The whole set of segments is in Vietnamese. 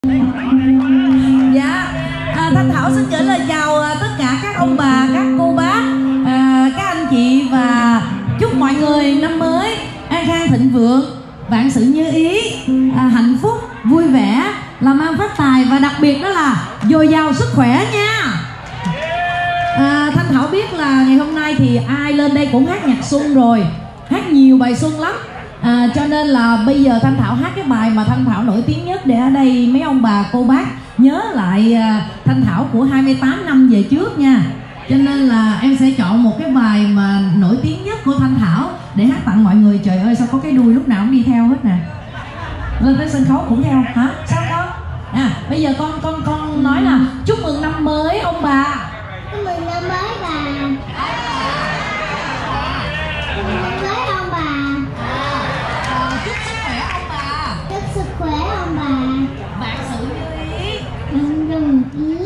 Dạ, Thanh Thảo xin gửi lời chào tất cả các ông bà, các cô bác, các anh chị và chúc mọi người năm mới an khang thịnh vượng, vạn sự như ý, hạnh phúc, vui vẻ, làm ăn phát tài và đặc biệt đó là dồi dào sức khỏe nha. Thanh Thảo biết là ngày hôm nay thì ai lên đây cũng hát nhạc xuân rồi, hát nhiều bài xuân lắm. Cho nên là bây giờ Thanh Thảo hát cái bài mà Thanh Thảo nổi tiếng nhất để ở đây mấy ông bà cô bác nhớ lại Thanh Thảo của 28 năm về trước nha. Cho nên là em sẽ chọn một cái bài mà nổi tiếng nhất của Thanh Thảo để hát tặng mọi người. Trời ơi sao có cái đuôi lúc nào cũng đi theo hết nè. Lên tới sân khấu cũng theo hả? Sao con? Bây giờ con nói là chúc mừng năm mới ông bà. Chúc mừng năm mới bà. Chúc mừng năm mới ông bà. Chúc sức khỏe ông bà. Chúc sức khỏe ông bà. Vạn sự như ý. Vạn sự như ý.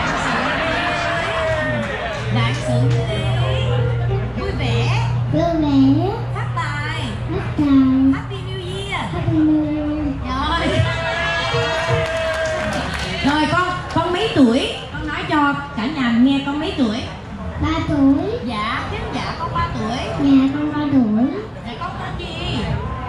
Vạn sự như ý. Vui vẻ. Vui vẻ. Phát tài. Phát tài. Happy New Year. Happy New Year. Rồi con mấy tuổi? Con nói cho cả nhà nghe con mấy tuổi? 3 tuổi. Dạ, khán giả con 3 tuổi. Dạ con 3 tuổi. Dạ con tên gì?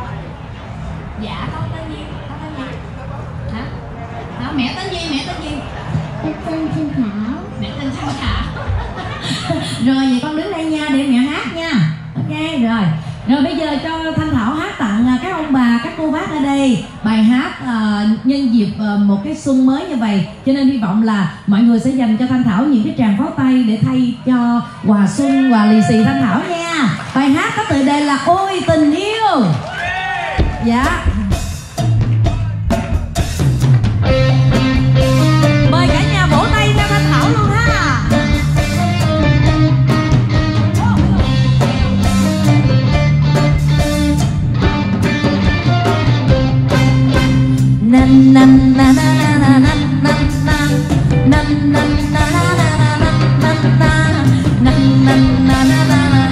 Dạ con tên gì? Con tên gì? Hả? Hả? Mẹ tên gì? Mẹ tên gì? Tên Trinh Thảo. Mẹ tên Trinh Thảo. Rồi vậy con đứng đây nha để mẹ hát nha. Ok rồi. Rồi bây giờ cho Thanh Thảo hát tặng các ông bà, các cô bác ở đây bài hát nhân dịp một cái xuân mới như vậy. Cho nên hy vọng là mọi người sẽ dành cho Thanh Thảo những cái tràng pháo tay để thay cho quà xuân, quà lì xì Thanh Thảo nha. Bài hát có tựa đề là Ôi Tình Yêu. Dạ. Mời cả nhà vỗ tay cho Thanh Thảo luôn ha. Nan nan na na na na na na na nan nan na na na na na na nan nan na na na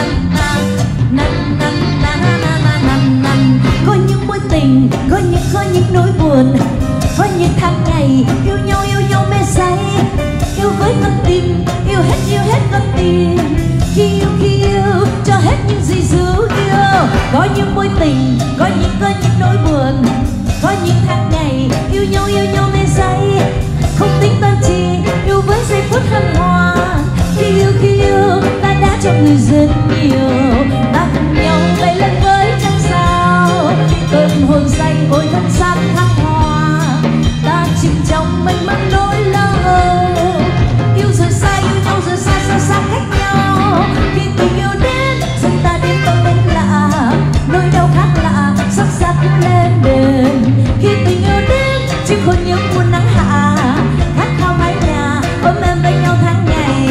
na. Có những mối tình, có những nỗi buồn, có những tháng ngày yêu nhau mê say, yêu với con tim, yêu hết con tim. Khi yêu cho hết những gì dấu yêu. Có những mối tình, có những nỗi buồn, có những tháng ngày yêu nhau mê say, không tính toán chi, yêu với giây phút hân hoan. Khi yêu ta đã cho người rất nhiều, ta cùng nhau bay lên với trăng sao, cơn hồn say ôi thân xác thăng hoa, ta chìm trong mênh mang nỗi lo. Yêu rồi xa, yêu nhau rồi xa cách nhau. Khi tình yêu đến dần ta đến bờ bên lạ, nỗi đau khác lạ sắc sắc lên đền. Khi tình yêu đến chỉ khôn những muôn nắng hạ, khát khao mái nhà ôm em với nhau tháng ngày.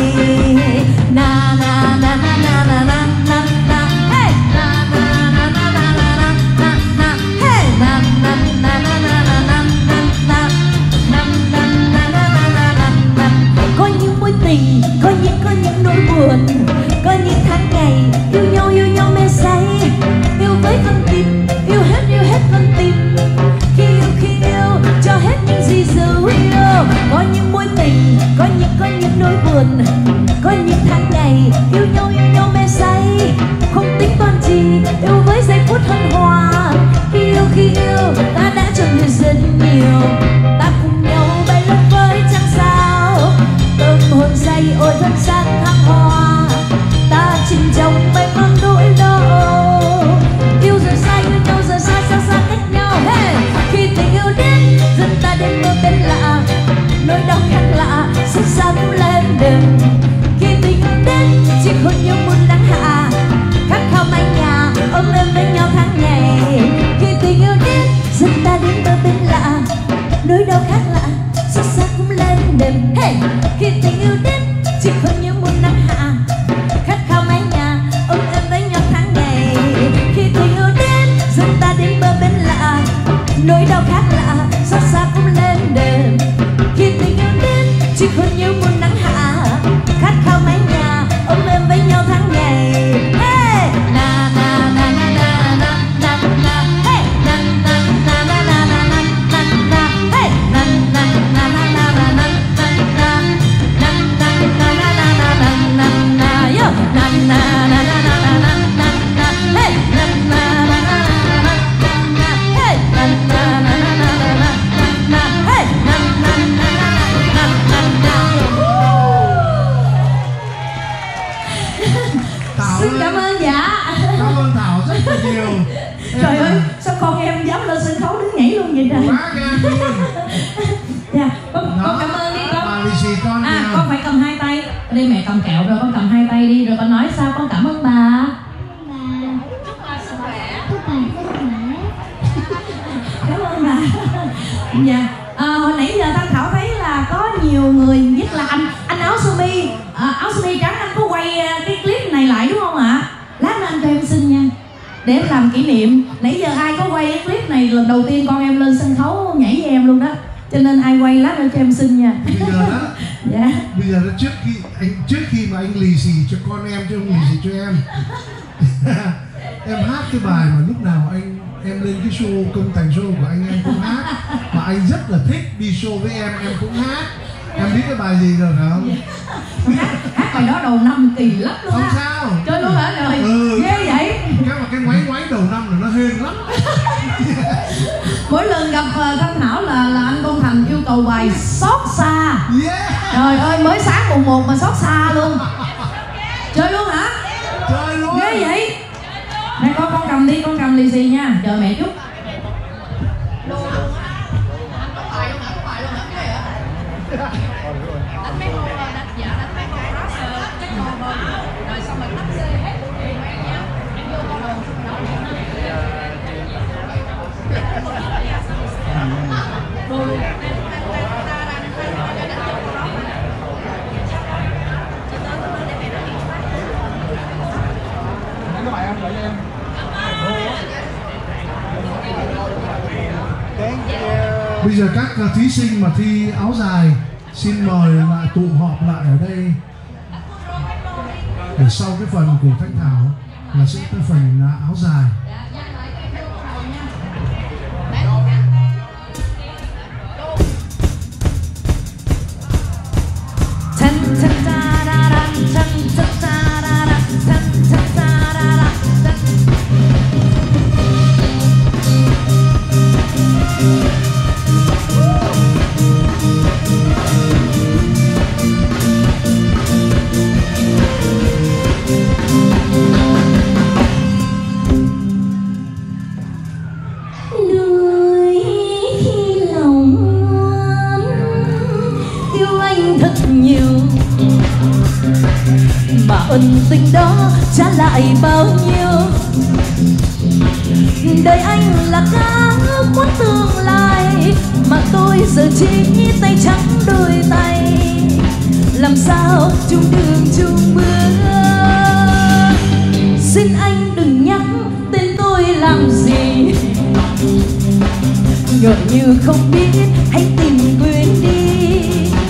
Na na na na na na na na na hey na na na na na na na na hey na na na na na na na na na na na na. Có những mối tình, có những nỗi buồn, có những tháng ngày yêu nhau mê say, yêu với con tim, yêu hết con tim. Khi yêu cho hết những gì dấu yêu. Có những mối tình, có những nỗi buồn, có những tháng ngày yêu nhau mê say, không tính toán chi, yêu với giây phút hân hoan. Khi yêu ta đã cho người rất nhiều, ta cùng nhau bay lên với trăng sao, tâm hồn say ôi thân xác thăng hoa, ta chìm trong mênh mang nỗi lo. Yêu rồi xa, yêu nhau rồi xa cách nhau. Hey! Khi tình yêu đến dần ta đến bờ bên lạ, nỗi đau khác lạ sắc xa cũng lên đền. Khi tình yêu đến chỉ khôn như muôn nắng hạ, khát khao mái nhà ôm em với nhau tháng ngày. Khi tình yêu đến dần ta đến bờ bên lạ, nỗi đau khác lạ sắc xa cũng lên đền. Hey! Khi tình yêu đến chỉ khôn như muôn nắng hạ, khát khao mái nhà ôm em với nhau tháng ngày. Khi tình yêu đến dần ta đến bờ bên lạ, nỗi đau khác lạ xót xa cũng lên đền. Khi tình yêu đến chỉ khôn như muôn nắng hạ, khát khao mái nhà ôm em với nhau tháng ngày. Hey! Na na na na na na na na hey na na na na na na na na hey Hồi nãy giờ Thanh Thảo thấy là có nhiều người, nhất là anh áo sơ mi trắng, anh có quay cái clip này lại đúng không ạ? Lát nữa anh cho em xin nha, để em làm kỷ niệm. Nãy giờ ai có quay cái clip này lần đầu tiên con em lên sân khấu nhảy với em luôn đó, cho nên ai quay lát nữa cho em xin nha. Bây giờ đó, dạ. Bây giờ đó, trước khi mà anh lì xì cho con em chứ không lì xì cho em. Em hát cái bài mà lúc nào em lên cái show công thành show của anh em cũng hát, mà anh rất là thích đi show với em cũng hát. Em biết cái bài gì rồi phải không? Hát bài đó đầu năm kỳ lắm luôn á. Không sao. Chơi luôn hả rồi? Ghê vậy. Cái ngoáy đầu năm là nó hên lắm. Mỗi lần gặp Thanh Thảo là anh Công Thành yêu cầu bài xót xa. Trời ơi, mới sáng mùng 1 mà xót xa luôn. Chơi luôn hả? Chơi luôn. Ghê vậy. Này con cầm đi, con cầm lì xì nha. Chờ mẹ chút. Bây giờ các thí sinh mà thi áo dài xin mời lại tụ họp lại ở đây để sau cái phần của Thanh Thảo là sẽ cái phần áo dài. Ân tình đó trả lại bao nhiêu. Đời anh là cá quán tương lai, mà tôi giờ chỉ tay trắng đôi tay. Làm sao chung đường chung bước. Xin anh đừng nhắc tên tôi làm gì, ngỡ như không biết hãy tìm quên đi.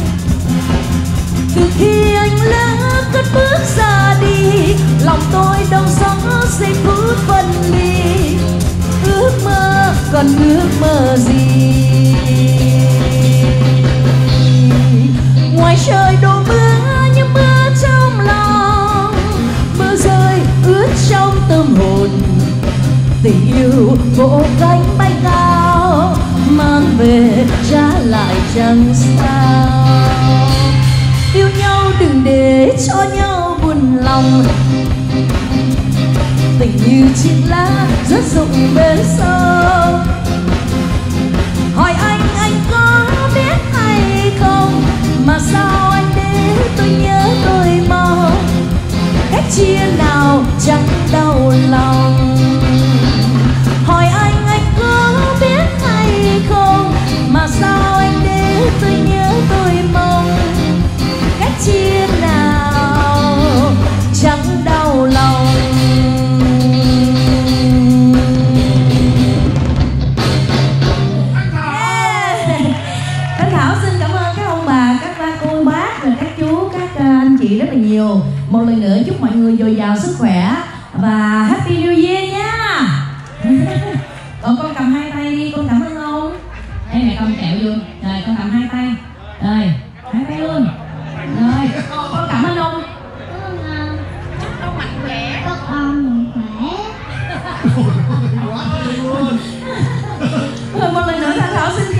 Từ khi anh lỡ cất bước ra đi, lòng tôi đau xót giây phút phân ly. Ước mơ còn ước mơ gì, ngoài trời đổ mưa như mưa trong lòng. Mưa rơi ướt trong tâm hồn, tình yêu vỗ cánh bay cao, mang về trả lại chẳng sao. Yêu nhau đừng để cho nhau buồn lòng, tình như chiếc lá rớt rụng bên sông. Hỏi anh có biết hay không, mà sao anh đến tôi nhớ tôi mong. Cách chia nào chẳng đau lòng. Hỏi anh có biết hay không, mà sao anh đến tôi nhớ tôi mong. Cách chia nào chẳng đau lòng. Thanh Thảo xin cảm ơn các ông bà, các ba cô bác, rồi các chú, các anh chị rất là nhiều. Một lần nữa chúc mọi người dồi dào sức khỏe và Happy New Year nha. Còn con cầm hai tay đi, con cảm ơn ông. Đây mẹ cầm kẹo vô. Rồi con cầm hai tay. Rồi, hai tay luôn. Rồi, con cảm ơn ông. Chúc con mạnh khỏe. Chúc con mạnh khỏe. Một lần nữa Thanh Thảo xin